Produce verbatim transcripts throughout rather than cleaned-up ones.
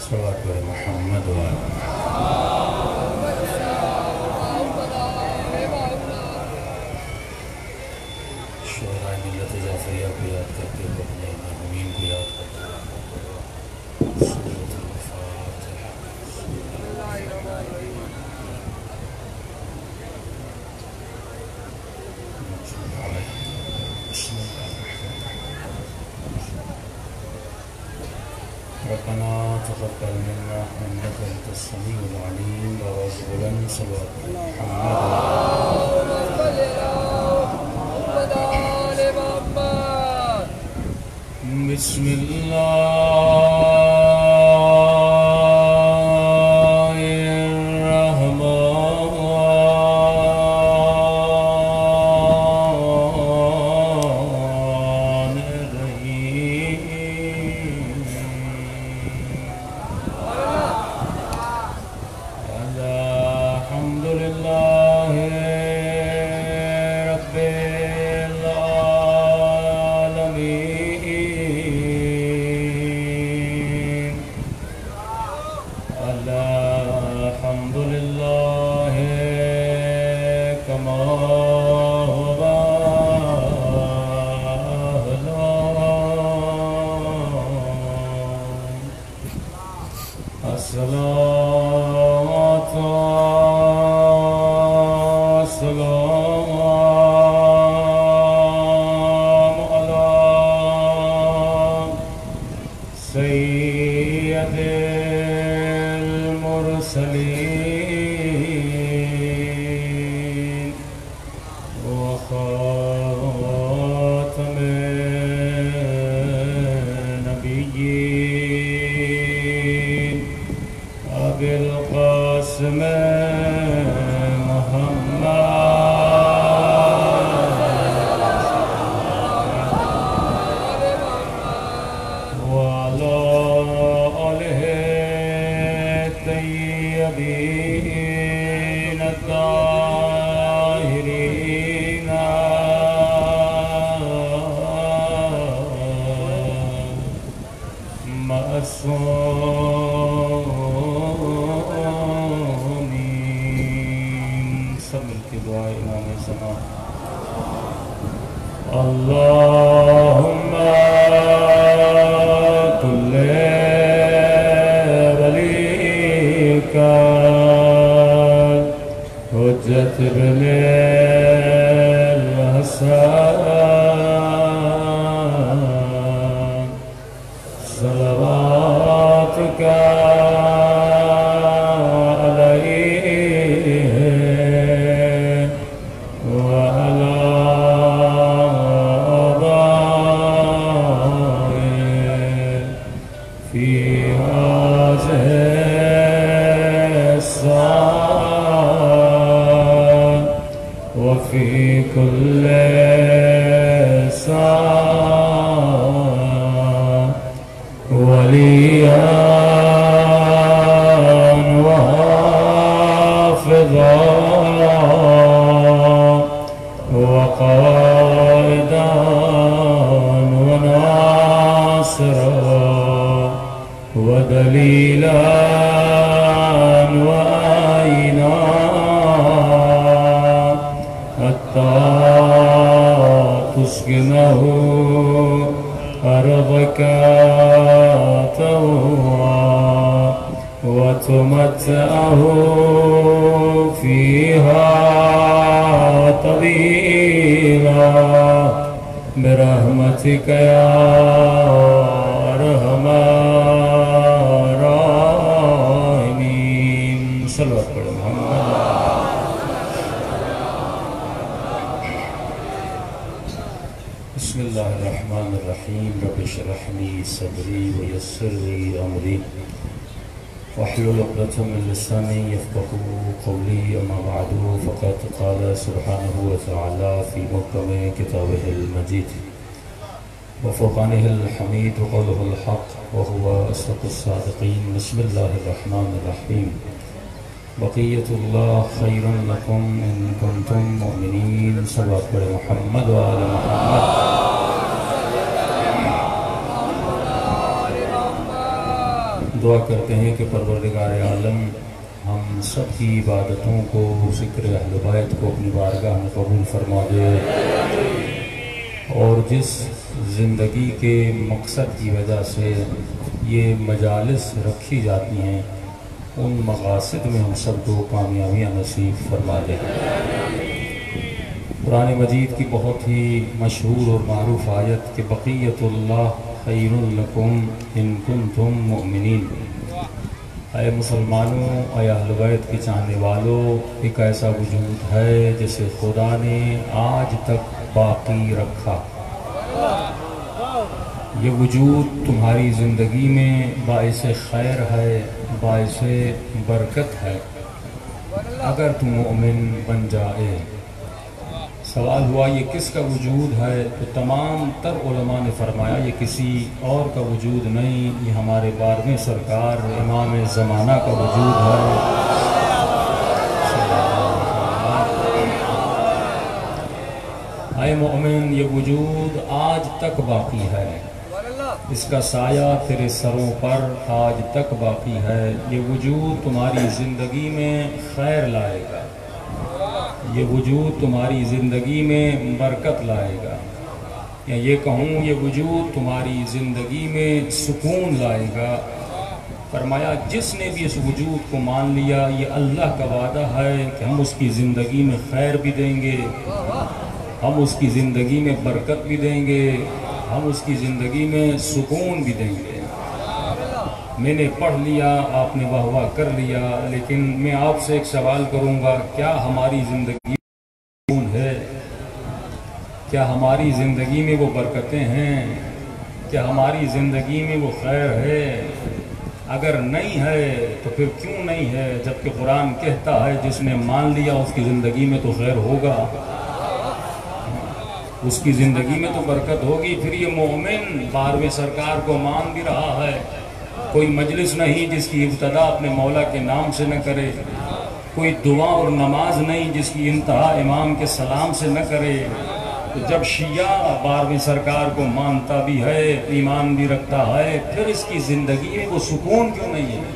صلوات پر محمد و آل شعراء ملت جعفریہ کو یاد کرتے ہوئے اپنے مرحومین کو یاد کرتے ہوئے سورۃ الفاتحہ بسم اللہ ربنا تقبل منا انك انت السميع العليم ورسولا صلوات محمد بسم الله الرحمن الرحيم الحمد لله رب العالمين الحمد لله كما هو أهله الصلاة والسلام على سيد المرسلين وخاتم النبيين أبي القاسم محمد وعلى آله الطيبين الطاهرين معصومين سب مل کے دعائے امام زمان اللهم كل وليك حجة ابن الحسن صلواتك عليه وعلى آبائه في هذه الساعة وفي كل ساعة وليا وحافظا وقائدا وناصرا ودليلا وعينا حتى تسكنه أرضك طوعا وتمتعه فيها طويلا برحمتك يا أرحم الراحمين صلوات پر محمد بسم الله الرحمن الرحيم رب اشرح لي صدري ويسر لي أمري واحلل عقدة من لساني يفقهوا قولي أما بعد فقد قال سبحانه وتعالى في محكم كتابه المجيد وفرقانه الحميد وقوله الحق وهو أصدق الصادقين بسم الله الرحمن الرحيم بقية الله خير لكم إن كنتم مؤمنين صلوات پر محمد وآل محمد دعا کرتے ہیں کہ پروردگار عالم ہم سب کی عبادتوں کو، ذکر اہل بیت کو اپنی بارگاہ میں قبول فرما دے، اور جس زندگی کے مقصد کی وجہ سے یہ مجالس رکھی جاتی ہیں ان مقاصد میں ہم سب کو کامیابیاں نصیب فرما دے۔ قرآن مجید کی بہت ہی مشہور اور معروف آیت کہ بقیت اللہ خیر لکم ان کنتم مؤمنین، اے مسلمانوں، اے اہل بیت کے چاہنے والوں، ایک ایسا وجود ہے جسے خدا نے آج تک باقی رکھا۔ یہ وجود تمہاری زندگی میں باعث خیر ہے، باعث برکت ہے اگر تم مومن بن جائے۔ سوال ہوا یہ کس کا وجود ہے؟ تو تمام تر علماء نے فرمایا یہ کسی اور کا وجود نہیں، یہ ہمارے بارہویں سرکار امام زمانہ کا وجود ہے۔ اے مومن، یہ وجود آج تک باقی ہے، اس کا سایہ تیرے سروں پر آج تک باقی ہے۔ یہ وجود تمہاری زندگی میں خیر لائے گا، یہ وجود تمہاری زندگی میں برکت لائے گا، یا یہ کہوں یہ وجود تمہاری زندگی میں سکون لائے گا۔ فرمایا جس نے بھی اس وجود کو مان لیا، یہ اللہ کا وعدہ ہے کہ ہم اس کی زندگی میں خیر بھی دیں گے، ہم اس کی زندگی میں برکت بھی دیں گے، ہم اس کی زندگی میں سکون بھی دیں گے۔ میں نے پڑھ لیا، آپ نے واہ واہ کر لیا، لیکن میں آپ سے ایک سوال کروں گا، کیا ہماری زندگی میں سکون ہے؟ کیا ہماری زندگی میں وہ برکتیں ہیں؟ کیا ہماری زندگی میں وہ خیر ہے؟ اگر نہیں ہے تو پھر کیوں نہیں ہے، جبکہ قرآن کہتا ہے جس نے مان لیا اس کی زندگی میں تو خیر ہوگا، اس کی زندگی میں تو برکت ہوگی۔ پھر یہ مومن بارہویں سرکار کو مان بھی رہا ہے، کوئی مجلس نہیں جس کی ابتدا اپنے مولا کے نام سے نہ کرے، کوئی دعا اور نماز نہیں جس کی انتہا امام کے سلام سے نہ کرے۔ تو جب شیعہ بارہویں سرکار کو مانتا بھی ہے، ایمان بھی رکھتا ہے، پھر اس کی زندگی میں وہ سکون کیوں نہیں ہے؟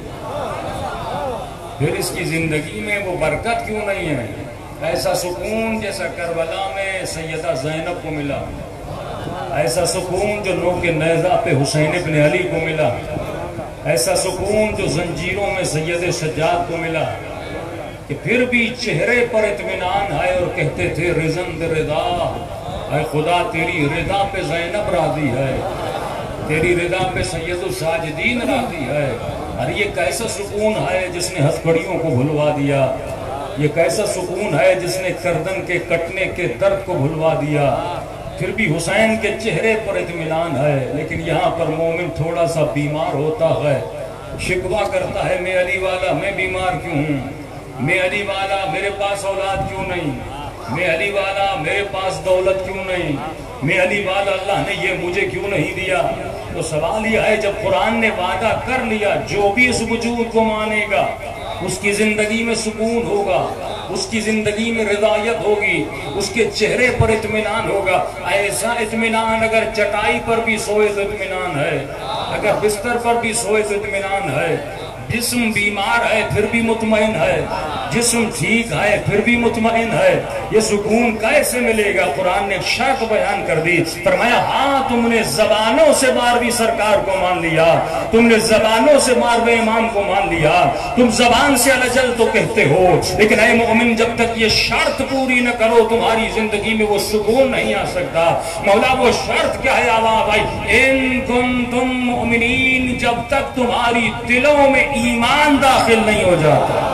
پھر اس کی زندگی میں وہ برکت کیوں نہیں ہے؟ ایسا سکون جیسا کربلا میں سیدہ زینب کو ملا، ایسا سکون جو نوک نیزہ پہ حسین ابن علی کو ملا، ایسا سکون جو زنجیروں میں سید سجاد کو ملا، کہ پھر بھی چہرے پر اطمینان ہے اور کہتے تھے رضا رضا، اے خدا تیری رضا پہ زینب راضی ہے، تیری رضا پہ سید الساجدین راضی ہے۔ اور یہ کیسا سکون ہے جس نے ہتھکڑیوں کو بھلوا دیا، یہ کیسا سکون ہے جس نے گردن کے کٹنے کے درد کو بھلوا دیا، پھر بھی حسین کے چہرے پر اطمینان ہے۔ لیکن یہاں پر مومن تھوڑا سا بیمار ہوتا ہے، شکوہ کرتا ہے میں علی والا میں بیمار کیوں ہوں، میں علی والا میرے پاس اولاد کیوں نہیں، میں علی والا میرے پاس دولت کیوں نہیں، میں علی والا اللہ نے یہ مجھے کیوں نہیں دیا۔ تو سوال یہ ہے جب قرآن نے وعدہ کر لیا جو بھی اس وجود کو مانے گا اس کی زندگی میں سکون ہوگا، اس کی زندگی میں رضایت ہوگی، اس کے چہرے پر اطمینان ہوگا۔ ایسا اطمینان اگر چٹائی پر بھی سوئے تو اطمینان ہے، اگر بستر پر بھی سوئے تو اطمینان ہے، جسم بیمار ہے پھر بھی مطمئن ہے، جسم ٹھیک ہے پھر بھی مطمئن ہے۔ یہ سکون کیسے ملے گا؟ قرآن نے شرط بیان کر دی، فرمایا ہاں تم نے زبانوں سے بارہویں سرکار کو مان لیا، تم نے زبانوں سے بارہویں امام کو مان لیا، تم زبان سے الجل تو کہتے ہو، لیکن اے مومن جب تک یہ شرط پوری نہ کرو تمہاری زندگی میں وہ سکون نہیں آ سکتا۔ مولا وہ شرط کیا ہے آواز بھائی؟ ان کنتم مؤمنین، جب تک تمہاری دلوں میں ایمان داخل نہیں ہو جاتا۔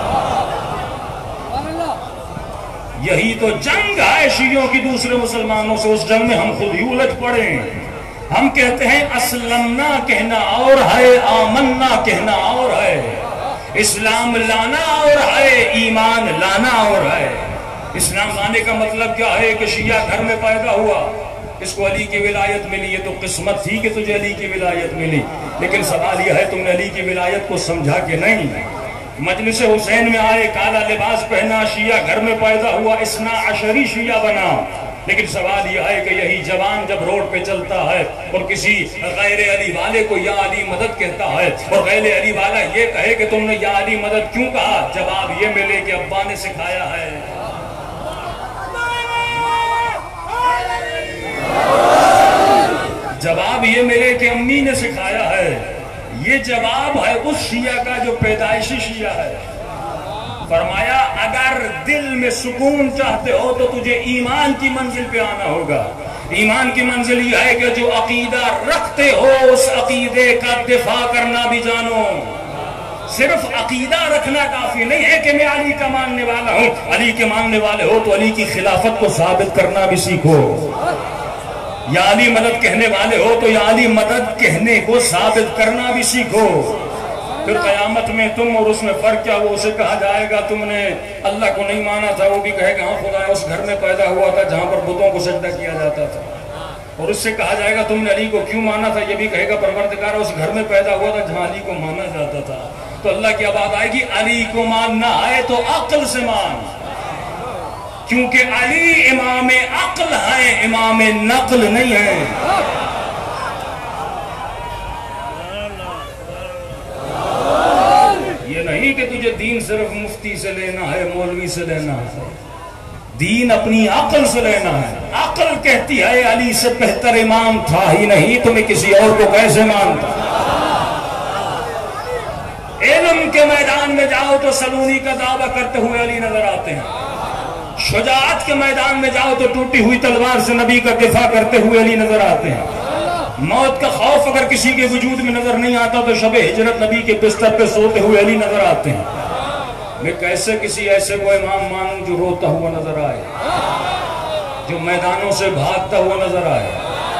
یہی تو جنگ ہے شیعوں کی دوسرے مسلمانوں سے، اس جنگ میں ہم خود ہی الجھ پڑے ہیں۔ ہم کہتے ہیں اسلمنا کہنا اور ہے، آمنا کہنا اور ہے، اسلام لانا اور ہے، ایمان لانا اور ہے۔ اسلام لانے کا مطلب کیا ہے کہ شیعہ گھر میں پیدا ہوا، اس کو علی کی ولایت ملی، یہ تو قسمت تھی کہ تجھے علی کی ولایت ملی، لیکن سوال یہ ہے تم نے علی کی ولایت کو سمجھا کہ نہیں؟ مجلس حسین میں آئے، کالا لباس پہنا، شیعہ گھر میں پیدا ہوا، اثنا عشری شیعہ بنا، لیکن سوال یہ ہے کہ یہی جوان جب روڈ پہ چلتا ہے اور کسی غیر علی والے کو یا علی مدد کہتا ہے اور غیر علی والا یہ کہے کہ تم نے یا علی مدد کیوں کہا، جواب یہ ملے کہ ابا نے سکھایا ہے، جواب یہ ملے کہ امی نے سکھایا ہے۔ یہ جواب ہے اس شیعہ کا جو پیدائشی شیعہ ہے۔ فرمایا اگر دل میں سکون چاہتے ہو تو تجھے ایمان کی منزل پہ آنا ہوگا۔ ایمان کی منزل یہ ہے کہ جو عقیدہ رکھتے ہو اس عقیدے کا دفاع کرنا بھی جانو۔ صرف عقیدہ رکھنا کافی نہیں ہے کہ میں علی کا ماننے والا ہوں، علی کے ماننے والے ہو تو علی کی خلافت کو ثابت کرنا بھی سیکھو۔ یا علی مدد کہنے والے ہو تو یا علی مدد کہنے کو ثابت کرنا بھی سیکھو۔ پھر قیامت میں تم اور اس میں فرق کیا، وہ اسے کہا جائے گا تم نے اللہ کو نہیں مانا تھا، وہ بھی کہے گا ہاں خدا اس گھر میں پیدا ہوا تھا جہاں پر بتوں کو سجدہ کیا جاتا تھا، اور اس سے کہا جائے گا تم نے علی کو کیوں مانا تھا، یہ بھی کہے گا پروردگار اس گھر میں پیدا ہوا تھا جہاں علی کو مانا جاتا تھا۔ تو اللہ کی بات آئے گی علی کو ماننا ہے تو عقل سے مان، کیونکہ علی امام عقل ہے، امام نقل نہیں ہے۔ یہ نہیں کہ تجھے دین صرف مفتی سے لینا ہے، مولوی سے لینا ہے، دین اپنی عقل سے لینا ہے۔ عقل کہتی ہے علی سے بہتر امام تھا ہی نہیں، تمہیں کسی اور کو کیسے مانتا۔ علم کے میدان میں جاؤ تو سلونی کا دعویٰ کرتے ہوئے علی نظر آتے ہیں، شجاعت کے میدان میں جاؤ تو ٹوٹی ہوئی تلوار سے نبی کا دفاع کرتے ہوئے علی نظر آتے ہیں۔ موت کا خوف اگر کسی کے وجود میں نظر نہیں آتا تو شب ہجرت نبی کے بستر پہ سوتے ہوئے علی نظر آتے ہیں۔ میں کیسے کسی ایسے کو امام مانوں جو روتا ہوا نظر آئے، جو میدانوں سے بھاگتا ہوا نظر آئے؟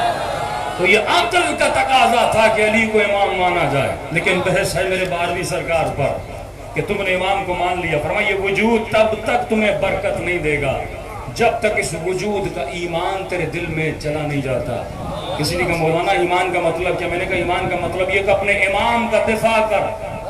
تو یہ عقل کا تقاضا تھا کہ علی کو امام مانا جائے، لیکن بحث ہے میرے بارہویں سرکار پر کہ تم نے امام کو مان لیا۔ فرمایا یہ وجود تب تک تمہیں برکت نہیں دے گا جب تک اس وجود کا ایمان تیرے دل میں چلا نہیں جاتا۔ کسی نے کہا مولانا ایمان کا مطلب کیا؟ میں نے کہا ایمان کا مطلب یہ کہ اپنے امام کا دفاع کر،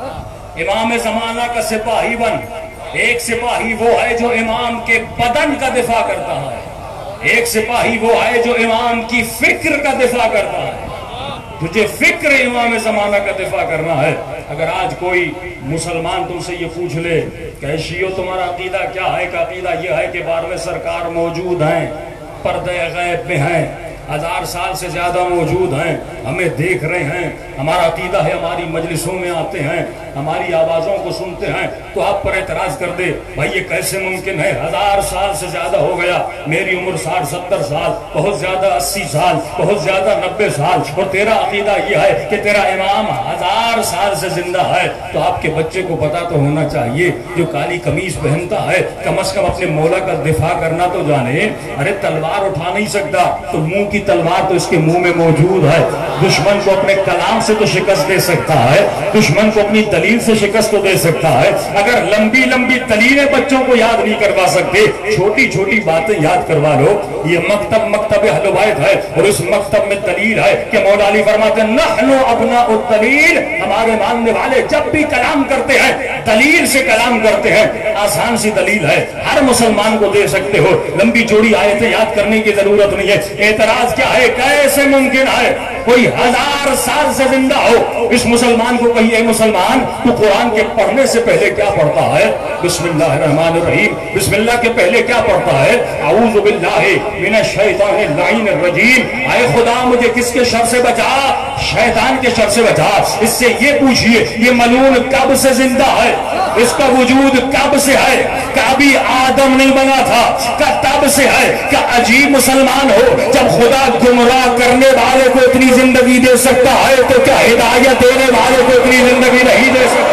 امام زمانہ کا سپاہی بن۔ ایک سپاہی وہ ہے جو امام کے بدن کا دفاع کرتا ہے، ایک سپاہی وہ ہے جو امام کی فکر کا دفاع کرتا ہے۔ تجھے فکر امام زمانہ کا دفاع کرنا ہے۔ اگر آج کوئی مسلمان تم سے یہ پوچھ لے کہ شیعو تمہارا عقیدہ کیا ہے، کہ عقیدہ یہ ہے کہ بارہویں سرکار موجود ہیں، پردے غیب میں ہیں، ہزار سال سے زیادہ موجود ہیں، ہمیں دیکھ رہے ہیں، ہمارا عقیدہ ہے، ہماری مجلسوں میں آتے ہیں، ہماری آوازوں کو سنتے ہیں، تو آپ پر اعتراض کر دے بھائی یہ کیسے ممکن ہے؟ ہزار سال سے زیادہ ہو گیا، میری عمر ساٹھ ستر سال، بہت زیادہ اسی سال، بہت زیادہ نبے سال، اور تیرا عقیدہ یہ ہے کہ تیرا امام ہزار سال سے زندہ ہے۔ تو آپ کے بچے کو پتا تو ہونا چاہیے، جو کالی قمیص پہنتا ہے کم از کم اپنے مولا کا دفاع کرنا تو جانے۔ ارے تلوار اٹھا نہیں سکتا تو منہ کی تلوار تو اس کے منہ میں موجود ہے۔ دشمن کو اپنے کلام سے تو شکست دے سکتا ہے، دشمن کو اپنی دلیل سے شکست تو دے سکتا ہے۔ اگر لمبی لمبی دلیلیں بچوں کو یاد نہیں کروا سکتے، چھوٹی چھوٹی باتیں یاد کروا لو۔ یہ مکتب مکتب اہل بیت ہے، اور اس مکتب میں دلیل ہے کہ مولا علی فرماتے ہیں نحن ابناء الدلیل، ہمارے ماننے والے جب بھی کلام کرتے ہیں دلیل سے کلام کرتے ہیں۔ آسان سی دلیل ہے، ہر مسلمان کو دے سکتے ہو، لمبی چوڑی آیتیں یاد کرنے کی ضرورت نہیں ہے۔ اعتراض کیا ہے؟ کیسے ممکن ہے کوئی ہزار سال سے زندہ ہو؟ اس مسلمان کو کہیے مسلمان تو قرآن کے پڑھنے سے پہلے کیا پڑھتا ہے؟ بسم اللہ الرحمن الرحیم، بسم اللہ کے پہلے کیا پڑھتا ہے؟ اعوذ باللہ من الشیطان اللعین الرجیم، اے خدا مجھے کس کے شر سے بچا؟ شیطان کے شر سے بچا۔ اس سے یہ پوچھئے یہ ملعون کب سے زندہ ہے؟ اس کا وجود کب سے ہے؟ کہ ابھی آدم نہیں بنا تھا، کہ تب سے ہے؟ کہ عجیب مسلمان ہو، جب خدا گمراہ کرنے والے کو اتنی زندگی دے سکتا ہے تو کیا ہدایت دینے والے کو اتنی زندگی نہیں دے سکتا؟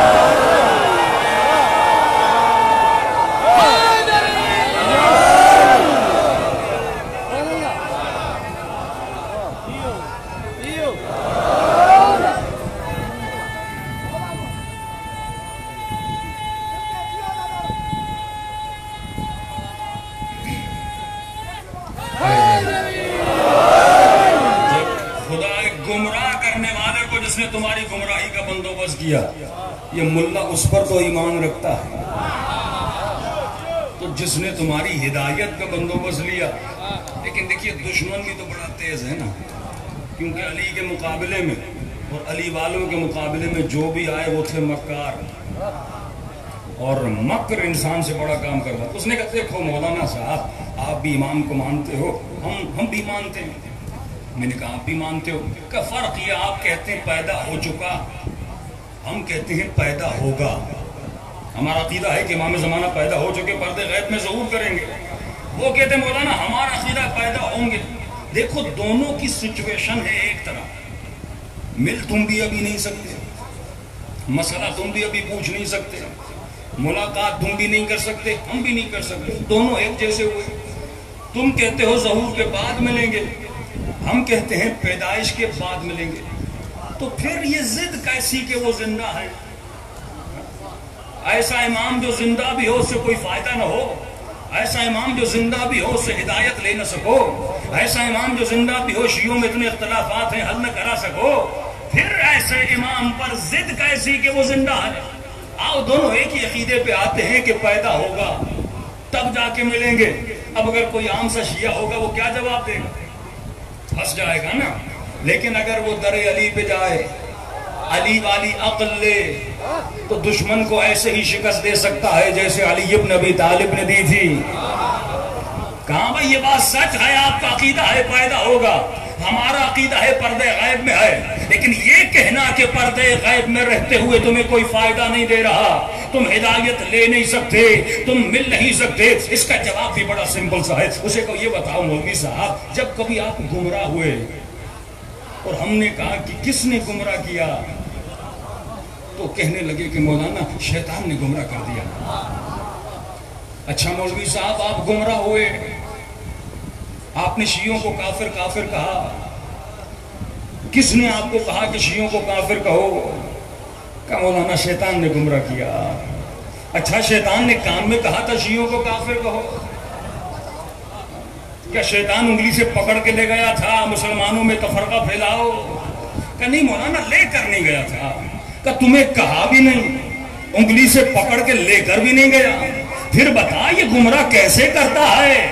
تمہاری گمراہی کا بندوبست کیا، یہ ملا اس پر تو ایمان رکھتا ہے، تو جس نے تمہاری ہدایت کا بندوبست لیا. لیکن دیکھیے دشمن بھی تو بڑا تیز ہے نا، کیونکہ علی کے مقابلے میں اور علی والوں کے مقابلے میں جو بھی آئے وہ تھے مکار، اور مکر انسان سے بڑا کام کروا. اس نے کہا دیکھو مولانا صاحب آپ بھی امام کو مانتے ہو، ہم ہم بھی مانتے ہیں. میں نے کہا آپ بھی مانتے ہو. کہ فرق یہ آپ کہتے ہیں پیدا ہو چکا، ہم کہتے ہیں پیدا ہوگا. ہمارا عقیدہ ہے کہ امام زمانہ پیدا ہو چکے، پردے غیب میں ظہور کریں گے. وہ کہتے ہیں مولانا ہمارا عقیدہ پیدا ہوں گے. دیکھو دونوں کی سچویشن ہے ایک طرح، مل تم بھی ابھی نہیں سکتے، مسئلہ تم بھی ابھی پوچھ نہیں سکتے، ملاقات تم بھی نہیں کر سکتے، ہم بھی نہیں کر سکتے، دونوں ایک جیسے ہوئے. تم کہتے ہو ظہور کے بعد ملیں گے، ہم کہتے ہیں پیدائش کے بعد ملیں گے. تو پھر یہ ضد کیسی کہ وہ زندہ ہے؟ ایسا امام جو زندہ بھی ہو اس سے کوئی فائدہ نہ ہو، ایسا امام جو زندہ بھی ہو اس سے ہدایت لے نہ سکو، ایسا امام جو زندہ بھی ہو شیعوں میں اتنے اختلافات ہیں حل نہ کرا سکو. پھر ایسے امام پر ضد کیسی کہ وہ زندہ ہے؟ آؤ دونوں ایک ہی عقیدے پہ آتے ہیں کہ پیدا ہوگا تب جا کے ملیں گے. اب اگر کوئی عام سا شیعہ ہوگا وہ کیا جواب دے گا؟ پھنس جائے گا نا. لیکن اگر وہ در علی پہ جائے، علی والی عقل لے، تو دشمن کو ایسے ہی شکست دے سکتا ہے جیسے علی ابن ابی طالب نے دی تھی. کہاں بھائی یہ بات سچ ہے؟ آپ کا عقیدہ ہے پیدا ہوگا، ہمارا عقیدہ ہے پردے غیب میں ہے. لیکن یہ کہنا کہ پردے غیب میں رہتے ہوئے تمہیں کوئی فائدہ نہیں دے رہا، تم ہدایت لے نہیں سکتے، تم مل نہیں سکتے، اس کا جواب بھی بڑا سمپل سا ہے. اسے کو یہ بتاؤ مولوی صاحب، جب کبھی آپ گمراہ ہوئے اور ہم نے کہا کہ کس نے گمراہ کیا، تو کہنے لگے کہ مولانا شیطان نے گمراہ کر دیا. اچھا مولوی صاحب آپ گمراہ ہوئے، آپ نے شیعوں کو کافر کافر کہا، کس نے آپ کو کہا کہ شیعوں کو کافر کہو؟ کہ مولانا شیطان نے گمراہ کیا. اچھا شیطان نے کان میں کہا تھا شیعوں کو کافر کہو؟ کیا شیطان انگلی سے پکڑ کے لے گیا تھا مسلمانوں میں تفرقہ پھیلاؤ؟ کہ نہیں مولانا لے کر نہیں گیا تھا. کہ تمہیں کہا بھی نہیں، انگلی سے پکڑ کے لے کر بھی نہیں گیا. پھر بتا یہ گمراہ کیسے کرتا ہے؟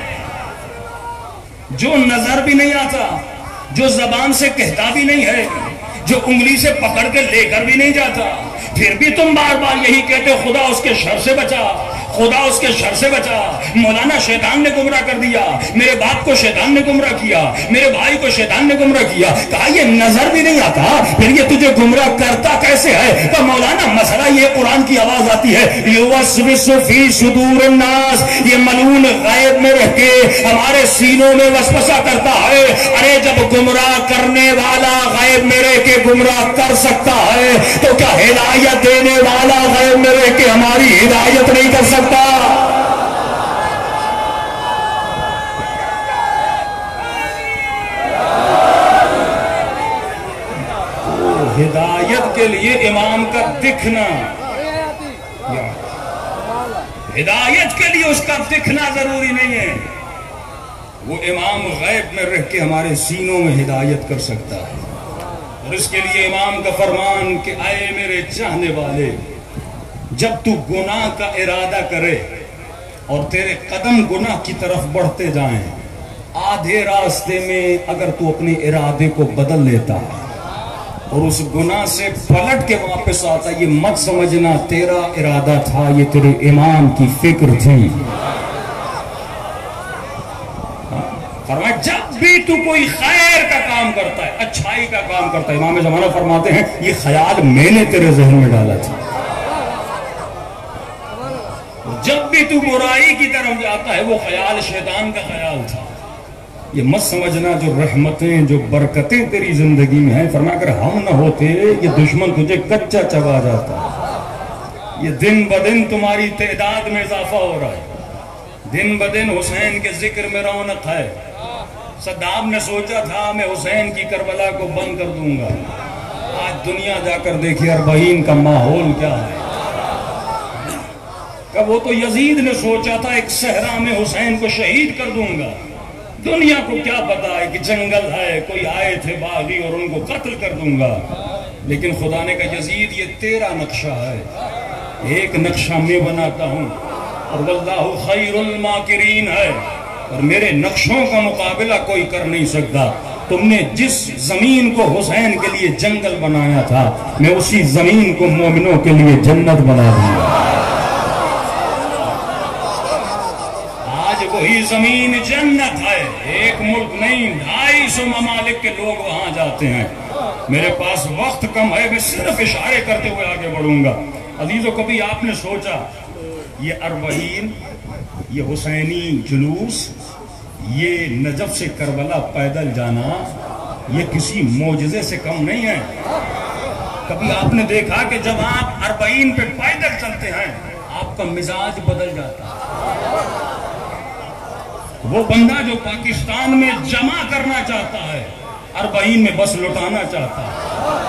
جو نظر بھی نہیں آتا، جو زبان سے کہتا بھی نہیں ہے، جو انگلی سے پکڑ کے لے کر بھی نہیں جاتا، پھر بھی تم بار بار یہی کہتے ہو خدا اس کے شر سے بچا، خدا اس کے شر سے بچا. مولانا شیطان نے گمراہ کر دیا، میرے باپ کو شیطان نے گمراہ کیا، میرے بھائی کو شیطان نے گمراہ کیا. کہا یہ نظر بھی نہیں آتا، پھر یہ تجھے گمراہ کرتا کیسے ہے؟ کہ مولانا مسئلہ یہ قرآن کی آواز آتی ہے یوسوس فی صدور الناس، یہ ملعون غیب میں رہ کے ہمارے سینوں میں وسوسہ کرتا ہے. ارے جب گمراہ کرنے والا غیب میں رہ کے گمراہ کر سکتا ہے تو کیا ہدایت دینے والا غیب میں رہ کے ہماری ہدایت نہیں کر سکتا؟ ہدایت کے لیے امام کا دکھنا، ہدایت کے لیے اس کا دکھنا ضروری نہیں ہے. وہ امام غیب میں رہ کے ہمارے سینوں میں ہدایت کر سکتا ہے. اور اس کے لیے امام کا فرمان کہ اے میرے چاہنے والے، جب تو گناہ کا ارادہ کرے اور تیرے قدم گناہ کی طرف بڑھتے جائیں، آدھے راستے میں اگر تو اپنے ارادے کو بدل لیتا ہے اور اس گناہ سے پلٹ کے واپس آتا، یہ مت سمجھنا تیرا ارادہ تھا، یہ تیرے امام کی فکر تھی. فرمایا جب بھی تو کوئی خیر کا کام کرتا ہے، اچھائی کا کام کرتا ہے، امام زمانہ فرماتے ہیں یہ خیال میں نے تیرے ذہن میں ڈالا تھا. جب بھی تو برائی کی طرف جاتا ہے وہ خیال شیطان کا خیال تھا. یہ مت سمجھنا جو رحمتیں جو برکتیں تیری زندگی میں ہیں، فرمایا اگر ہم نہ ہوتے یہ دشمن تجھے کچا چبا جاتا. یہ دن بدن تمہاری تعداد میں اضافہ ہو رہا ہے، دن بدن حسین کے ذکر میں رونق ہے. صدام نے سوچا تھا میں حسین کی کربلا کو بند کر دوں گا، آج دنیا جا کر دیکھیں اربعین کا ماحول کیا ہے. کہ وہ تو یزید نے سوچا تھا ایک صحرا میں حسین کو شہید کر دوں گا، دنیا کو کیا پتا ہے کہ جنگل ہے، کوئی آئے تھے باغی اور ان کو قتل کر دوں گا. لیکن خدا نے کہا یزید یہ تیرا نقشہ ہے، ایک نقشہ میں بناتا ہوں، اور واللہ خیر الماکرین ہے، اور میرے نقشوں کا مقابلہ کوئی کر نہیں سکتا۔ تم نے جس زمین کو حسین کے لیے جنگل بنایا تھا، میں اسی زمین کو مومنوں کے لیے جنت بنا دیا۔ آج وہی زمین جنت ہے، ایک ملک نہیں، ڈھائی سو ممالک کے لوگ وہاں جاتے ہیں۔ میرے پاس وقت کم ہے، میں صرف اشارے کرتے ہوئے آگے بڑھوں گا۔ عزیزو، کبھی آپ نے سوچا یہ اربعین، یہ حسینی جلوس، یہ نجف سے کربلا پیدل جانا، یہ کسی معجزے سے کم نہیں ہے؟ کبھی آپ نے دیکھا کہ جب آپ اربعین پہ پیدل چلتے ہیں آپ کا مزاج بدل جاتا ہے؟ وہ بندہ جو پاکستان میں جمع کرنا چاہتا ہے اربعین میں بس لٹانا چاہتا ہے۔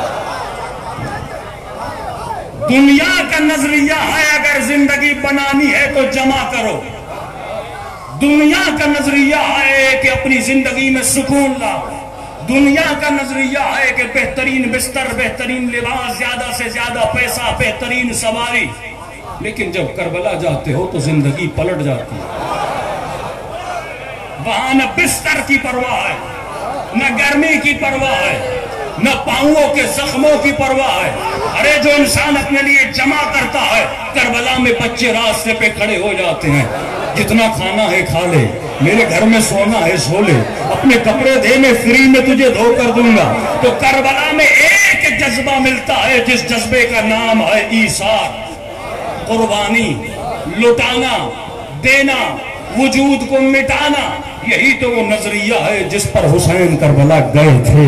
دنیا کا نظریہ ہے اگر زندگی بنانی ہے تو جمع کرو، دنیا کا نظریہ ہے کہ اپنی زندگی میں سکون لاؤ، دنیا کا نظریہ ہے کہ بہترین بستر، بہترین لباس، زیادہ سے زیادہ پیسہ، بہترین سواری، لیکن جب کربلا جاتے ہو تو زندگی پلٹ جاتی ہے۔ وہاں نہ بستر کی پرواہ ہے، نہ گرمی کی پرواہ ہے، نہ پاؤں کے زخموں کی پرواہ ہے۔ ارے جو انسان اپنے لیے جمع کرتا ہے، کربلا میں بچے راستے پہ کھڑے ہو جاتے ہیں، جتنا کھانا ہے کھا لے، میرے گھر میں سونا ہے سو لے، اپنے کپڑے دے میں فری میں تجھے دھو کر دوں گا۔ تو کربلا میں ایک جذبہ ملتا ہے جس جذبے کا نام ہے ایثار، قربانی، لٹانا، دینا، وجود کو مٹانا۔ یہی تو وہ نظریہ ہے جس پر حسین کربلا گئے تھے۔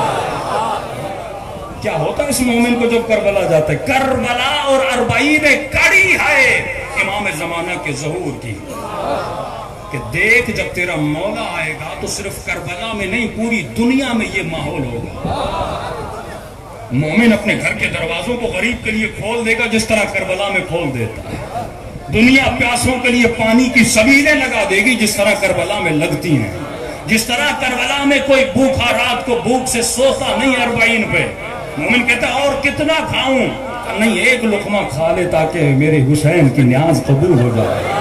کیا ہوتا ہے اس مومن کو جب کربلا جاتا ہے؟ کربلا اور اربعین کڑی ہے امام زمانہ کے ظہور کی، کہ دیکھ جب تیرا مولا آئے گا تو صرف کربلا میں نہیں پوری دنیا میں یہ ماحول ہوگا۔ مومن اپنے گھر کے دروازوں کو غریب کے لیے کھول دے گا جس طرح کربلا میں کھول دیتا ہے۔ دنیا پیاسوں کے لیے پانی کی سبیلیں لگا دے گی جس طرح کربلا میں لگتی ہیں۔ جس طرح کربلا میں کوئی بھوکا رات کو بھوک سے سوتا نہیں اربعین پہ، مومن کہتا ہے اور کتنا کھاؤں؟ نہیں، ایک لقمہ کھا لے تاکہ میرے حسین کی نیاز قبول ہو جائے۔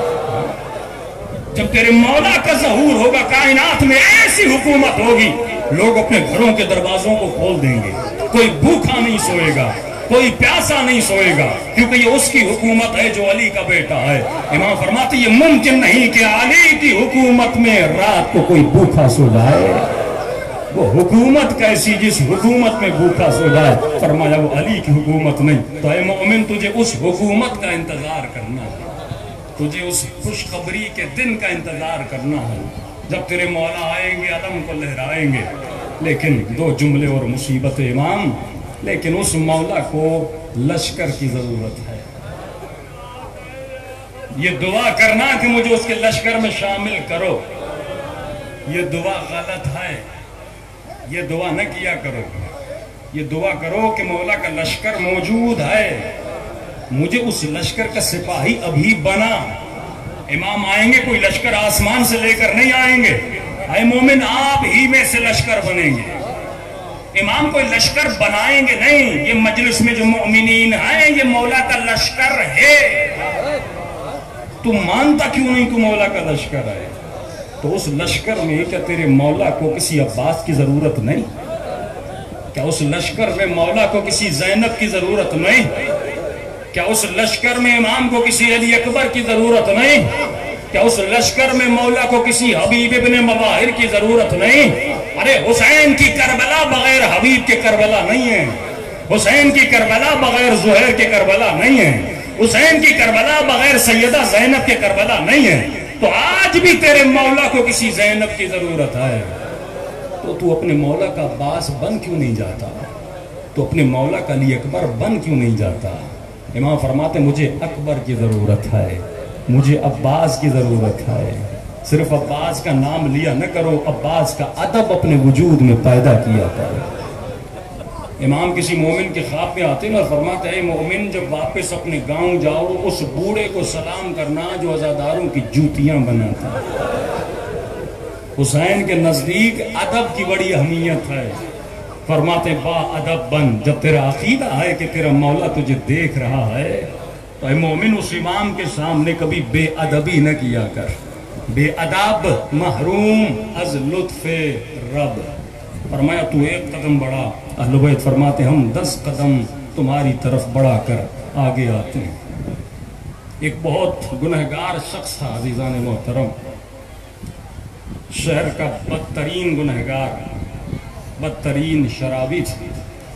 جب تیرے مولا کا ظہور ہوگا کائنات میں ایسی حکومت ہوگی، لوگ اپنے گھروں کے دروازوں کو کھول دیں گے، کوئی بھوکا نہیں سوئے گا، کوئی پیاسا نہیں سوئے گا، کیونکہ یہ اس کی حکومت ہے جو علی کا بیٹا ہے۔ امام فرماتے یہ ممکن نہیں کہ علی کی حکومت میں رات کو کوئی بھوکا سو جائے۔ وہ حکومت کیسی جس حکومت میں بھوکا سو جائے؟ فرمایا وہ علی کی حکومت نہیں۔ تو اے مومن، تجھے اس حکومت کا انتظار کرنا ہے، تجھے اس خوشخبری کے دن کا انتظار کرنا ہے جب تیرے مولا آئیں گے، علم کو لہرائیں گے۔ لیکن دو جملے اور مصیبت امام، لیکن اس مولا کو لشکر کی ضرورت ہے۔ یہ دعا کرنا کہ مجھے اس کے لشکر میں شامل کرو، یہ دعا غلط ہے، یہ دعا نہ کیا کرو۔ یہ دعا کرو کہ مولا کا لشکر موجود ہے، مجھے اس لشکر کا سپاہی ابھی بنا۔ امام آئیں گے، کوئی لشکر آسمان سے لے کر نہیں آئیں گے، اے مومن آپ ہی میں سے لشکر بنیں گے۔ امام کوئی لشکر بنائیں گے نہیں، یہ مجلس میں جو مومنین ہیں یہ مولا کا لشکر ہے۔ تو مانتا کیوں نہیں کہ مولا کا لشکر ہے؟ تو اس لشکر میں کیا تیرے مولا کو کسی عباس کی ضرورت نہیں؟ کیا اس لشکر میں مولا کو کسی زینب کی ضرورت نہیں؟ کیا اس لشکر میں امام کو کسی علی اکبر کی ضرورت نہیں؟ کیا اس لشکر میں مولا کو کسی حبیب ابن مظاہر کی ضرورت نہیں؟ ارے حسین کی کربلا بغیر حبیب کے کربلا نہیں ہے، حسین کی کربلا بغیر زہیر کے کربلا نہیں ہے، حسین کی کربلا بغیر سیدہ زینب کے کربلا نہیں ہے۔ تو آج بھی تیرے مولا کو کسی زینب کی ضرورت ہے، تو تو اپنے مولا کا عباس بن کیوں نہیں جاتا؟ تو اپنے مولا کا علی اکبر بن کیوں نہیں جاتا؟ امام فرماتے مجھے اکبر کی ضرورت ہے، مجھے عباس کی ضرورت ہے۔ صرف عباس کا نام لیا نہ کرو، عباس کا ادب اپنے وجود میں پیدا کیا کرو۔ امام کسی مومن کے خواب میں آتے ہیں اور فرماتے ہیں اے مومن، جب واپس اپنے گاؤں جاؤ اس بوڑھے کو سلام کرنا جو عزاداروں کی جوتیاں بناتا۔ حسین کے نزدیک ادب کی بڑی اہمیت ہے۔ فرماتے با ادب بن، جب تیرا عقیدہ ہے کہ تیرا مولا تجھے دیکھ رہا ہے تو اے مومن اس امام کے سامنے کبھی بے ادبی نہ کیا کر. بے ادب محروم از لطف رب. فرمایا تو ایک قدم بڑھا. اہل بیت فرماتے ہم دس قدم تمہاری طرف بڑھا کر آگے آتے ہیں. ایک بہت گنہگار شخص تھا عزیزان محترم، شہر کا بدترین گنہگار، بدترین شرابی تھا.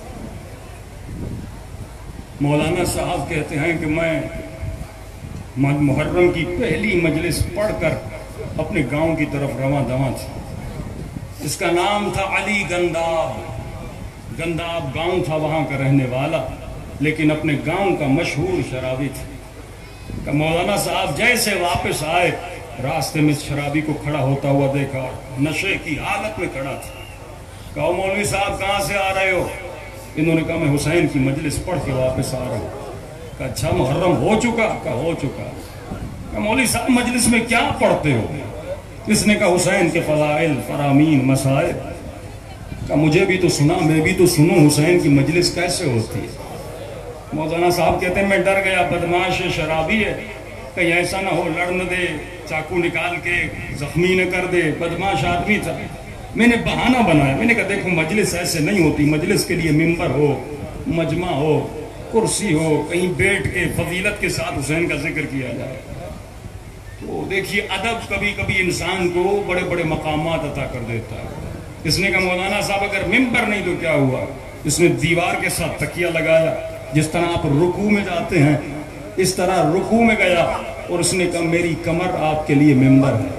مولانا صاحب کہتے ہیں کہ میں محرم کی پہلی مجلس پڑھ کر اپنے گاؤں کی طرف رواں دواں تھا. اس کا نام تھا علی گنداب. گنداب گاؤں تھا، وہاں کا رہنے والا، لیکن اپنے گاؤں کا مشہور شرابی تھا. کہ مولانا صاحب جیسے واپس آئے، راستے میں شرابی کو کھڑا ہوتا ہوا دیکھا، نشے کی حالت میں کھڑا تھا. کہا مولوی صاحب کہاں سے آ رہے ہو؟ انہوں نے کہا میں حسین کی مجلس پڑھ کے واپس آ رہا ہوں. کہا اچھا محرم ہو چکا؟ کہا ہو چکا. کہا مولوی صاحب مجلس میں کیا پڑھتے ہو؟ اس نے کہا حسین کے فضائل، فرامین، مسائل. کہا مجھے بھی تو سنا، میں بھی تو سنوں حسین کی مجلس کیسے ہوتی ہے. مولانا صاحب کہتے ہیں میں ڈر گیا، بدماش شرابی ہے، کہیں ایسا نہ ہو لڑ نہ دے، چاقو نکال کے زخمی نہ کر دے. بدماش آدمی تھا. میں نے بہانہ بنایا، میں نے کہا دیکھو مجلس ایسے نہیں ہوتی. مجلس کے لیے ممبر ہو، مجمع ہو، کرسی ہو، کہیں بیٹھ کے فضیلت کے ساتھ حسین کا ذکر کیا جائے. تو دیکھیے ادب کبھی کبھی انسان کو بڑے بڑے مقامات عطا کر دیتا ہے. اس نے کہا مولانا صاحب اگر ممبر نہیں تو کیا ہوا؟ اس نے دیوار کے ساتھ تکیہ لگایا، جس طرح آپ رکوع میں جاتے ہیں اس طرح رکوع میں گیا، اور اس نے کہا میری کمر آپ کے لیے ممبر ہے،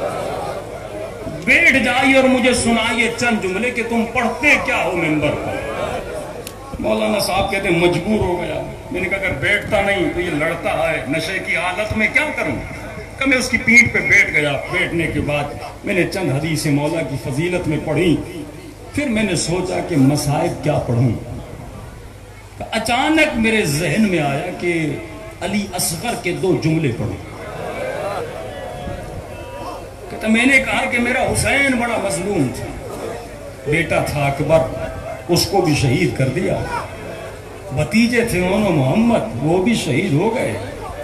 بیٹھ جائیے اور مجھے سنائیے چند جملے کہ تم پڑھتے کیا ہو ممبر پر. مولانا صاحب کہتے ہیں مجبور ہو گیا. میں نے کہا اگر بیٹھتا نہیں تو یہ لڑتا ہے، نشے کی حالت میں کیا کروں؟ کہ میں اس کی پیٹھ پہ بیٹھ گیا. بیٹھنے کے بعد میں نے چند حدیث مولا کی فضیلت میں پڑھی. پھر میں نے سوچا کہ مصائب کیا پڑھوں. اچانک میرے ذہن میں آیا کہ علی اصغر کے دو جملے پڑھوں. کہتا میں نے کہا کہ میرا حسین بڑا مظلوم تھا، بیٹا تھا اکبر، اس کو بھی شہید کر دیا. بھتیجے تھے انہوں محمد، وہ بھی شہید ہو گئے.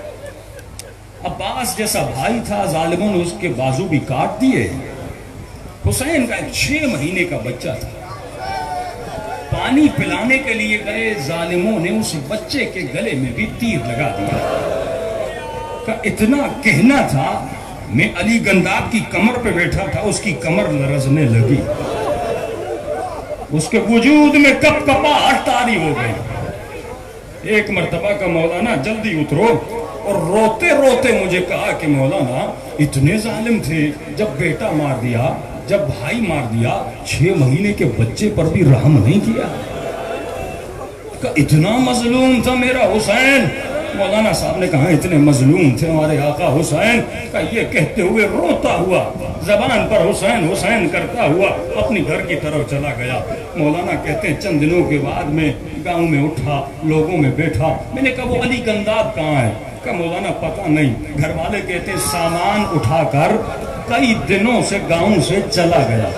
عباس جیسا بھائی تھا، ظالموں نے اس کے بازو بھی کاٹ دیے. حسین کا ایک چھ مہینے کا بچہ تھا. پانی پلانے کے لیے گئے، ظالموں نے اس بچے کے گلے میں بھی تیر لگا دیا. کہ اتنا کہنا تھا، میں علی گنداب کی کمر پہ بیٹھا تھا، اس کی کمر لرزنے لگی، اس کے وجود میں کپ کپاہٹ طاری ہو گئی. ایک مرتبہ کا مولانا جلدی اترو، اور روتے روتے مجھے کہا کہ مولانا اتنے ظالم تھے، جب بیٹا مار دیا، جب بھائی مار دیا، چھ مہینے کے بچے پر بھی رحم نہیں کیا. کہ اتنا مظلوم تھا میرا حسین. مولانا صاحب نے کہا اتنے مظلوم تھے ہمارے آقا حسین. کہ یہ کہتے ہوئے روتا ہوا، زبان پر حسین حسین کرتا ہوا اپنی گھر کی طرف چلا گیا. مولانا کہتے ہیں چند دنوں کے بعد میں گاؤں میں اٹھا، لوگوں میں بیٹھا. میں نے کہا وہ علی گنداب کہاں ہے؟ کہ مولانا پتہ نہیں. گھر والے کہتے ہیں سامان اٹھا کر کئی دنوں سے گاؤں سے چلا گیا.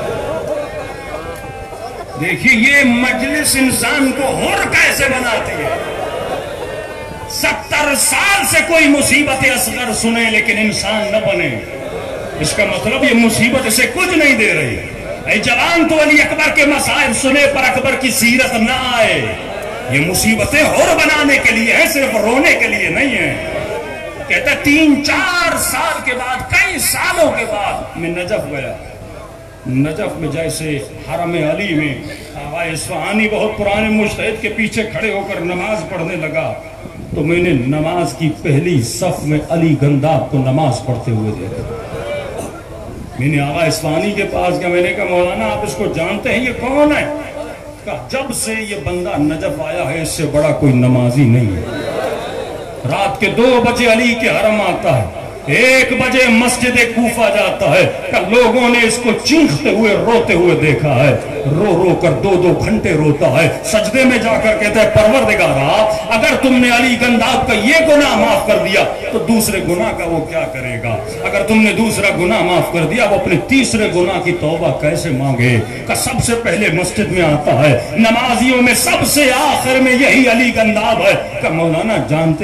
دیکھیے یہ مجلس انسان کو حر کیسے بناتی ہے. ستر سال سے کوئی مصیبت اصغر سنے لیکن انسان نہ بنے، اس کا مطلب یہ مصیبت اسے کچھ نہیں دے رہی. اے جوان تو علی اکبر کے مسائل سنے پر اکبر کی سیرت نہ آئے. یہ مصیبتیں حر بنانے کے لیے ہیں، صرف رونے کے لیے نہیں ہیں. کہتا ہے تین چار سال کے بعد، کئی سالوں کے بعد میں نجف گیا. نجف میں جیسے حرم علی میں آقا اصفہانی بہت پرانے مجتہد کے پیچھے کھڑے ہو کر نماز پڑھنے لگا، تو میں نے نماز کی پہلی صف میں علی گنداب کو نماز پڑھتے ہوئے دیکھا. میں نے آقا اصفہانی کے پاس گیا. میں نے کہا مولانا آپ اس کو جانتے ہیں، یہ کون ہے؟ کہا جب سے یہ بندہ نجف آیا ہے اس سے بڑا کوئی نمازی نہیں ہے. رات کے دو بجے علی کے حرم آتا ہے، ایک بجے مسجد کوفہ جاتا ہے. کہ لوگوں نے اس کو چیختے ہوئے روتے ہوئے دیکھا ہے، رو رو کر دو دو گھنٹے روتا ہے. سجدے میں جا کر کہتا ہے پروردگارا اگر تم نے علی گنداب کا یہ گناہ معاف کر دیا تو دوسرے گناہ کا وہ کیا کرے گا؟ اگر تم نے دوسرا گناہ معاف کر دیا وہ اپنے تیسرے گناہ کی توبہ کیسے مانگے؟ کہ سب سے پہلے مسجد میں آتا ہے، نمازیوں میں سب سے آخر میں یہی علی گنداب ہے. کہ مولانا جانتے ہیں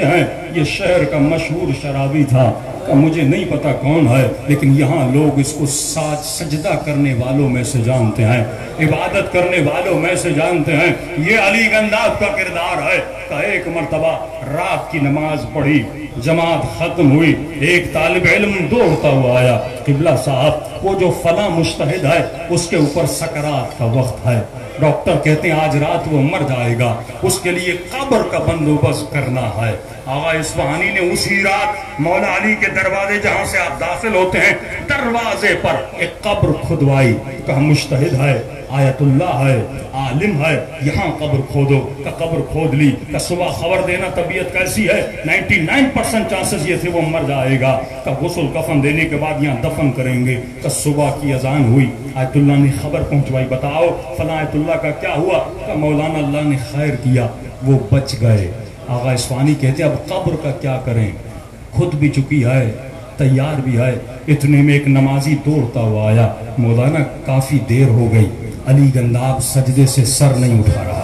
یہ شہر کا مشہور شرابی تھا کہ مجھے نہیں پتا کون ہے، لیکن یہاں لوگ اس کو ساج سجدہ کرنے والوں میں سے جانتے ہیں، عبادت کرنے والوں میں سے جانتے ہیں، یہ علی گنداب کا کردار ہے کہ ایک مرتبہ رات کی نماز پڑھی، جماعت ختم ہوئی، ایک طالب علم دوڑتا ہوا آیا، قبلہ صاحب وہ جو فلاں مجتہد ہے اس کے اوپر سکرات کا وقت ہے، ڈاکٹر کہتے ہیں آج رات وہ مر جائے گا، اس کے لیے قبر کا بندوبست کرنا ہے۔ آغا اصفہانی نے اسی رات مولا علی کے دروازے جہاں سے آپ داخل ہوتے ہیں دروازے پر ایک قبر کھدوائی، کہا مجتہد ہے، آیت اللہ ہے، عالم ہے، یہاں قبر کھودو، کہ قبر کھود لی، کہ صبح خبر دینا طبیعت کیسی ہے، نائنٹی نائن پرسنٹ چانسز یہ تھے وہ مر جائے گا، کہ غسل کفن دینے کے بعد یہاں دفن کریں گے، کہ صبح کی اذان ہوئی، آیت اللہ نے خبر پہنچوائی، بتاؤ فلاں آیت اللہ کا کیا ہوا، کہ مولانا اللہ نے خیر کیا، وہ بچ گئے۔ آغا اصفہانی کہتے اب قبر کا کیا کریں، خود بھی چکی ہے، تیار بھی ہے، اتنے میں ایک نمازی دوڑتا ہوا آیا، مولانا کافی دیر ہو گئی، علی گنداب سجدے سے سر نہیں اٹھا رہا،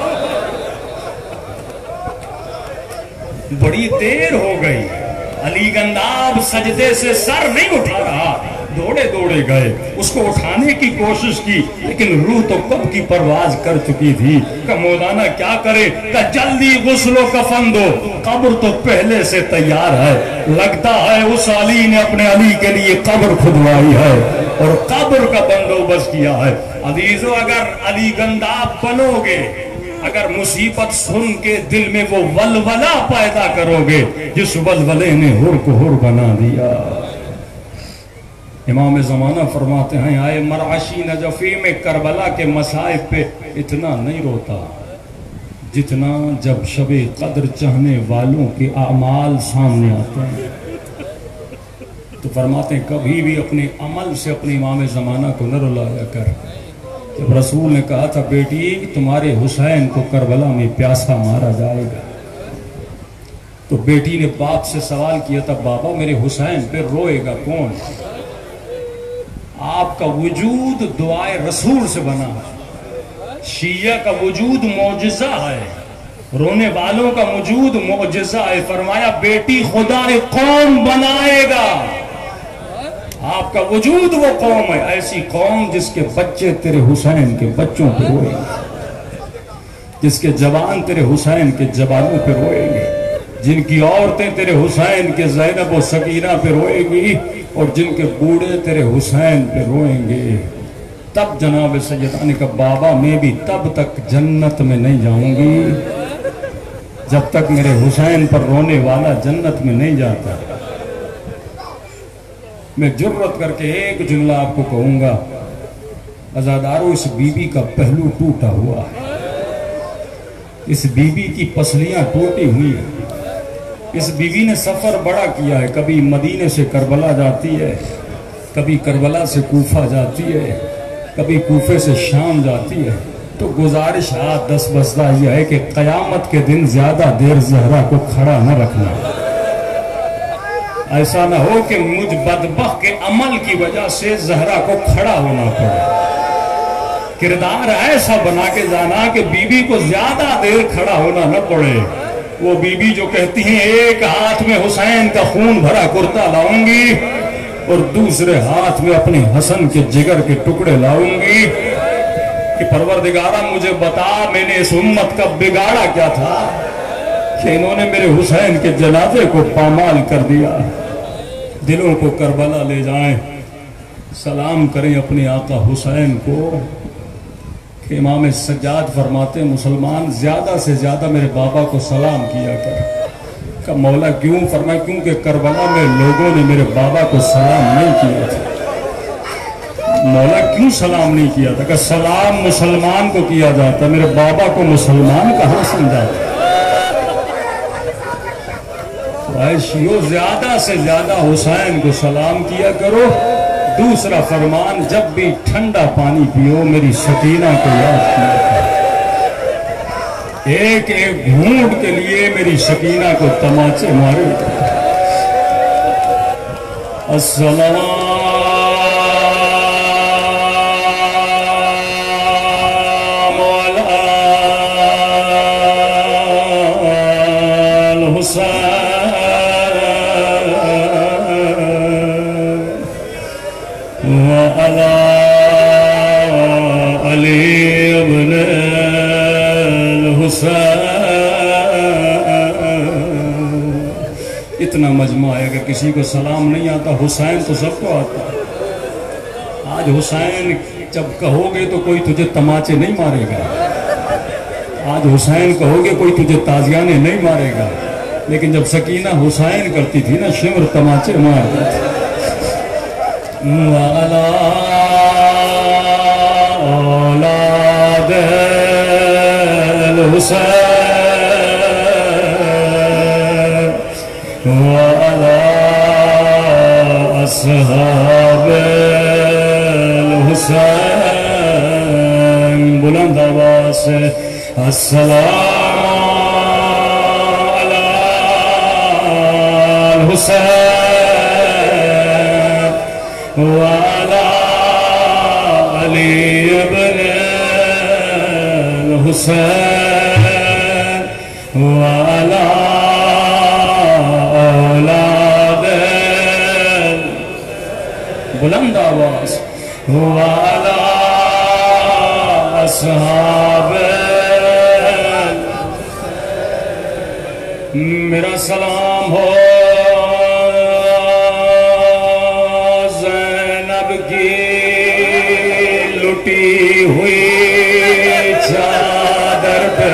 بڑی دیر ہو گئی، علی گنداب سجدے سے سر نہیں اٹھا رہا، دوڑے دوڑے گئے، اس کو اٹھانے کی کوشش کی، لیکن روح تو کب کی پرواز کر چکی تھی، کہ مولانا کیا کرے، کہ جلدی غسل و کفن دو، قبر تو پہلے سے تیار ہے، لگتا ہے اس علی نے اپنے علی کے لیے قبر کھدوائی ہے اور قبر کا بندوبست کیا ہے۔ عزیزو اگر علی گنداب بنو گے، اگر مصیبت سن کے دل میں وہ ولولہ پیدا کرو گے جس ولولے نے ہر کو ہر بنا دیا۔ امام زمانہ فرماتے ہیں آئے مرعشی نجفی میں کربلا کے مصائب پہ اتنا نہیں روتا جتنا جب شب قدر چاہنے والوں کے اعمال سامنے آتے ہیں۔ تو فرماتے ہیں کبھی بھی اپنے عمل سے اپنے امام زمانہ کو نہ رلایا کر۔ جب رسول نے کہا تھا بیٹی تمہارے حسین کو کربلا میں پیاسا مارا جائے گا، تو بیٹی نے باپ سے سوال کیا تھا بابا میرے حسین پہ روئے گا کون؟ آپ کا وجود دعائے رسول سے بنا ہے، شیعہ کا وجود معجزہ ہے، رونے والوں کا وجود معجزہ ہے، فرمایا بیٹی خدا نے قوم بنائے گا، آپ کا وجود وہ قوم ہے، ایسی قوم جس کے بچے تیرے حسین کے بچوں پہ روئیں گے، جس کے جوان تیرے حسین کے جوانوں پہ روئیں گے، جن کی عورتیں تیرے حسین کے زینب و سکینہ پہ روئیں گی اور جن کے بوڑھے تیرے حسین پہ روئیں گے۔ تب جناب سیدہ نے کہا بابا میں بھی تب تک جنت میں نہیں جاؤں گی جب تک میرے حسین پر رونے والا جنت میں نہیں جاتا۔ میں جرت کر کے ایک جملہ آپ کو کہوں گا، عزادارو اس بی بی کا پہلو ٹوٹا ہوا ہے، اس بی بی کی پسلیاں ٹوٹی ہوئی ہیں، اس بیوی نے سفر بڑا کیا ہے، کبھی مدینے سے کربلا جاتی ہے، کبھی کربلا سے کوفہ جاتی ہے، کبھی کوفے سے شام جاتی ہے، تو گزارش ہاتھ دس بستہ یہ ہے کہ قیامت کے دن زیادہ دیر زہرا کو کھڑا نہ رکھنا، ایسا نہ ہو کہ مجھ بدبخت کے عمل کی وجہ سے زہرا کو کھڑا ہونا پڑے، کردار ایسا بنا کے جانا کہ بیوی کو زیادہ دیر کھڑا ہونا نہ پڑے۔ وہ بی بی جو کہتی ہیں ایک ہاتھ میں حسین کا خون بھرا کرتا لاؤں گی اور دوسرے ہاتھ میں اپنے حسن کے جگر کے ٹکڑے لاؤں گی کہ پروردگارہ مجھے بتا میں نے اس امت کا بگاڑا کیا تھا کہ انہوں نے میرے حسین کے جنازے کو پامال کر دیا۔ دلوں کو کربلا لے جائیں، سلام کریں اپنے آقا حسین کو کہ امام سجاد فرماتے مسلمان زیادہ سے زیادہ میرے بابا کو سلام کیا کر، کہ مولا کیوں؟ فرمایا کیونکہ کربلا میں لوگوں نے میرے بابا کو سلام نہیں کیا تھا۔ مولا کیوں سلام نہیں کیا تھا؟ کہ سلام مسلمان کو کیا جاتا، میرے بابا کو مسلمان کہاں سمجھاتا؟ شیعو زیادہ سے زیادہ حسین کو سلام کیا کرو۔ دوسرا فرمان جب بھی ٹھنڈا پانی پیو میری سکینہ کو یاد کیا کرو، ایک ایک گھونٹ کے لیے میری سکینہ کو تماچے مارے۔ السلام علی الحسین مجمع ہے کہ کسی کو سلام نہیں آتا، حسین تو سب کو آتا ہے۔ آج حسین جب کہو گے تو کوئی تجھے تماچے نہیں مارے گا، آج حسین کہو گے کوئی تجھے تازیانے نہیں مارے گا، لیکن جب سکینہ حسین کرتی تھی نا شمر تماچے مارتی تھی۔ وَعَلَىٰ أَوْلَادِ الْحُسَيْنِ وَعَلَىٰ أَصْحَابِ الْحُسَيْنِ بلند آواز سے السلام علی الحسین وعلی علی ابن الحسین وعلی اولاد بلند آواز وعلی اصحاب میرا سلام ہو زینب کی لٹی ہوئی چادر پہ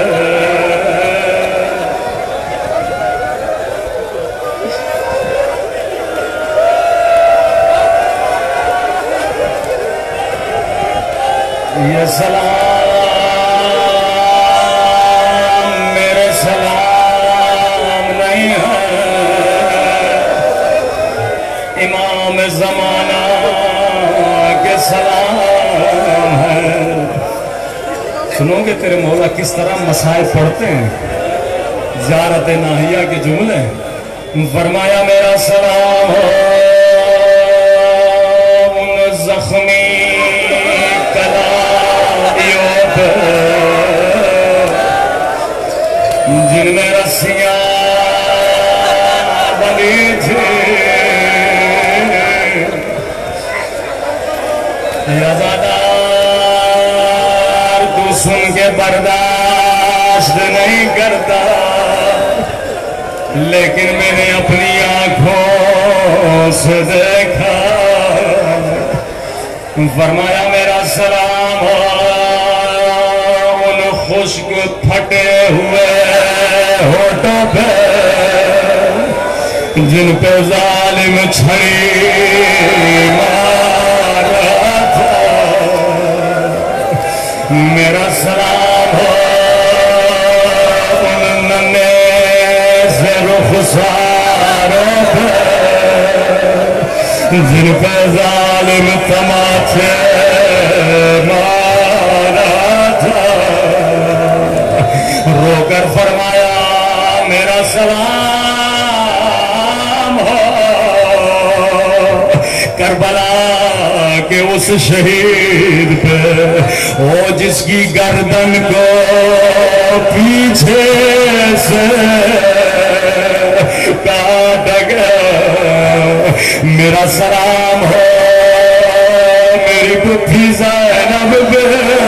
یہ سلام میرے سلام نہیں ہے، امام زمانہ کے سلام ہے۔ سنو گے تیرے مولا کس طرح مسائل پڑھتے ہیں، زیارت ناہیہ کے جملے، فرمایا میرا سلام ہو ان زخمی جن میں رسیاں بنی تھی، عزادار تو سن کے برداشت نہیں کرتا، لیکن میں نے اپنی آنکھوں سے دیکھا۔ فرمایا میرا سلام ہو ان خشک پھٹے ہوئے ہونٹوں پہ جن پہ ظالم چھری مارا تھا۔ میرا سلام ہو ان ننے سے رخساروں پہ جن پہ ظالم تماچے مارا تھا۔ رو کر فرمایا میرا سلام ہو کربلا کے اس شہید پہ، وہ جس کی گردن کو پیچھے سے کاٹ گیا۔ میرا سلام ہو میری بھٹی زینب پہ،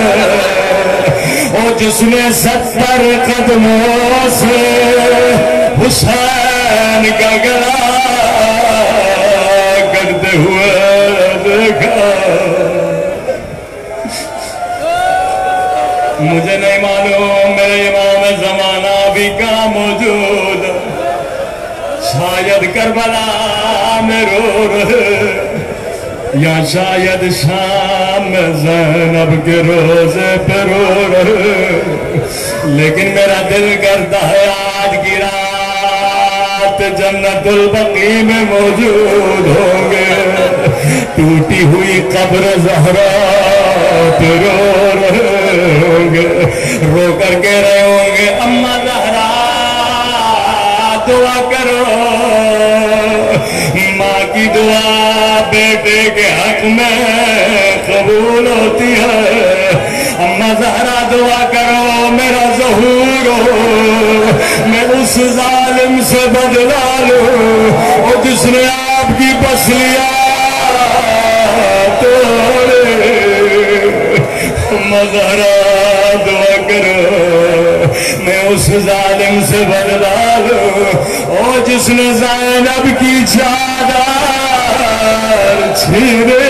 وہ جس نے ستر قدموں سے حسین کا گلا کرتے ہوئے دیکھا۔ مجھے نہیں معلوم میرے امام زمانہ بھی کہاں موجود، شاید کربلا میں رو رہے یا شاید شام میں زینب کے روزے پہ رو رہے، لیکن میرا دل کرتا ہے آج کی رات جنت البقیع میں موجود ہوں گے، ٹوٹی ہوئی قبر زہرا پہ رو رہے ہوں گے، رو کر کے رہے ہوں گے اماں زہرا دعا کرو، ماں کی دعا بیٹے کے حق میں قبول ہوتی ہے۔ اماں زہرا دعا کرو میرا ظہور ہو، میں اس ظالم سے بدلا لوں وہ جس نے آپ کی پسلیاں توڑے۔ اماں زہرا دعا کرو میں اس ظالم سے بدلا لوں او جس نے زینب کی چادر چھینے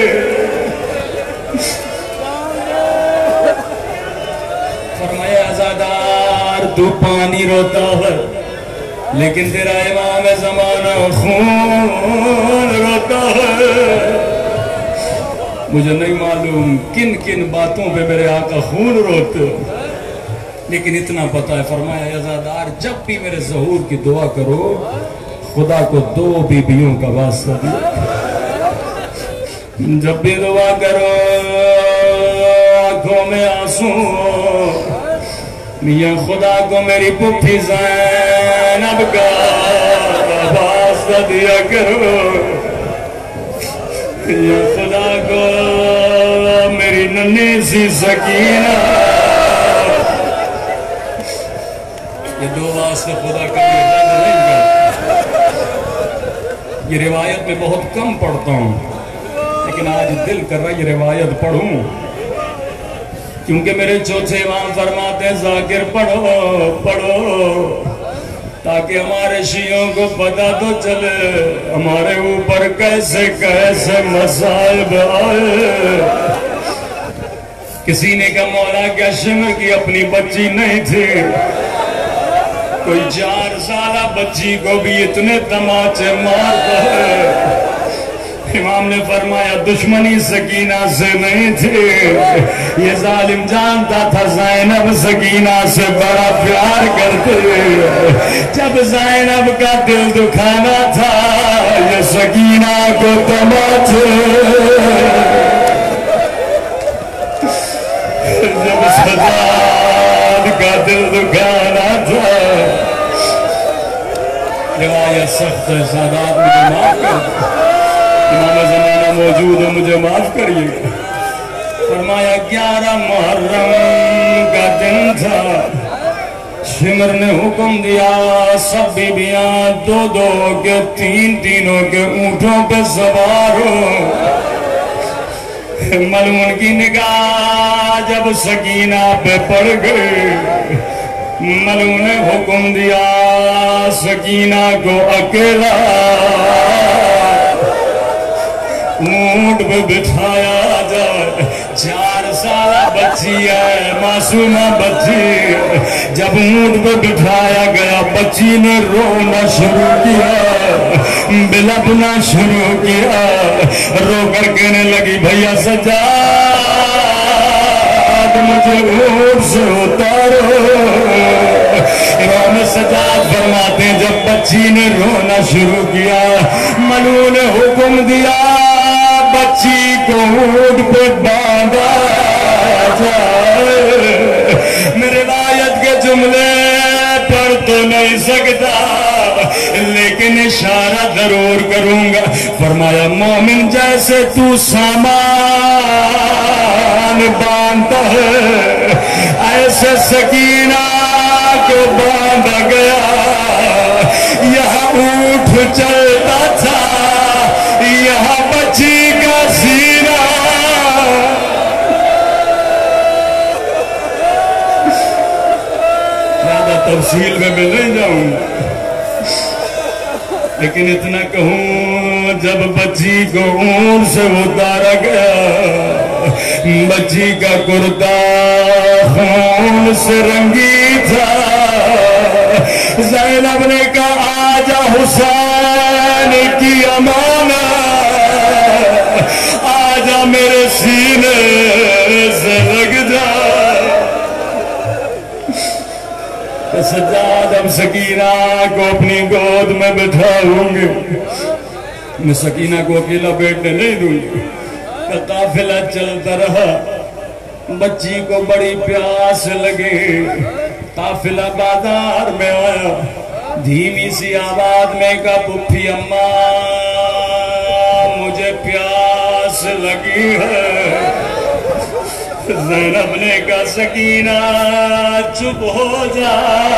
فرمایا عزادار تو پانی روتا ہے لیکن تیرا امام زمانہ خون روتا ہے مجھے نہیں معلوم کن کن باتوں پہ میرے آقا خون روتے لیکن اتنا پتا ہے فرمایا عزادار جب بھی میرے ظہور کی دعا کرو خدا کو دو بیویوں کا واسطہ دیا جب بھی دعا کرو آنکھوں میں آنسو میاں خدا کو میری پپھی زینب کا واسطہ دیا کرو یا خدا کو میری ننھی سی سکینہ یہ دو واسطے خدا کا نہیں کرتا یہ روایت میں بہت کم پڑھتا ہوں لیکن آج دل کر رہا یہ روایت پڑھوں کیونکہ میرے چوتھے امام فرماتے ہیں ذاکر پڑھو پڑھو تاکہ ہمارے شیعوں کو پتہ تو چلے ہمارے اوپر کیسے کیسے مصائب آئے کسی نے کہا مولا کیا شمر کی اپنی بچی نہیں تھی کوئی چار سالہ بچی کو بھی اتنے تماچے مارتا ہے امام نے فرمایا دشمنی سکینہ سے نہیں تھی یہ ظالم جانتا تھا زینب سکینہ سے بڑا پیار کرتے جب زینب کا دل دکھانا تھا یہ سکینہ کو تماچے جب سجاد کا دل دکھانا تھا روایت سخت ہے سادات مجھے معاف کر امام زمانہ موجود ہے مجھے معاف کریے فرمایا گیارہ محرم کا دن تھا شمر نے حکم دیا سب بیبیاں دو دو کے تین تینوں کے اونٹوں پہ سوار ہو ملعون کی نگاہ جب سکینہ پہ پڑ گئی ملعون نے حکم دیا سکینہ کو اکیلا اونٹ پہ بٹھایا جائے چار سالہ بچی ہے معصومہ بچی جب اونٹ پہ بٹھایا گیا بچی نے رونا شروع کیا بلبنا شروع کیا رو کر کہنے لگی بھیا سجاد مجھے اونٹ سے اتارو امام سجاد فرماتے ہیں جب بچی نے رونا شروع کیا ملعون نے حکم دیا بچی کو اونٹ پہ باندھا جائے میں روایت کے جملے پڑھ تو نہیں سکتا لیکن اشارہ ضرور کروں گا فرمایا مومن جیسے تو سامان باندھتا ہے ایسے سکینہ کو باندھا گیا یہاں اونٹ چلتا تھا یہاں بچی کا سینہ زیادہ تفصیل میں میں نہیں جاؤں لیکن اتنا کہوں جب بچی کو اونٹ سے اتارا گیا بچی کا کرتا خون سے رنگی تھا زینب نے کہا آجا حسین کی امانت آجا میرے سینے سے لگ جا سجاد اب سکینہ کو اپنی گود میں بٹھاؤں گی میں سکینہ کو اکیلا بیٹھنے نہیں دوں گی قافلہ چلتا رہا بچی کو بڑی پیاس لگی قافلہ بازار میں آیا دھیمی سی آواز میں کہا پپھی اماں مجھے پیاس لگی ہے زینب نے کہا سکینہ چپ ہو جا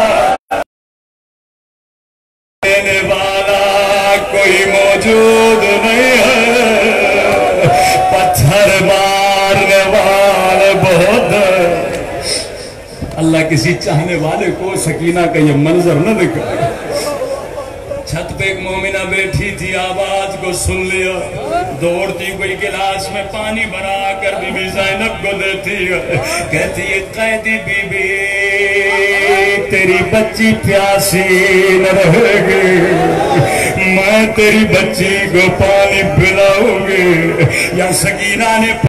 دینے والا کوئی موجود نہیں ہے پتھر مارنے والے بہت اللہ کسی چاہنے والے کو سکینہ کا یہ منظر نہ دکھائے۔ چھت پہ ایک مومنہ بیٹھی تھی، آواز کو سن لیا، دوڑتی کوئی گلاس میں پانی بنا کر بی بی زینب کو دیتی ہے، کہتی ہے قیدی بی بی تیری بچی پیاسی نہ رہے گی، میں تیری بچی کو پانی پلاؤں گی۔ یا سکینہ نے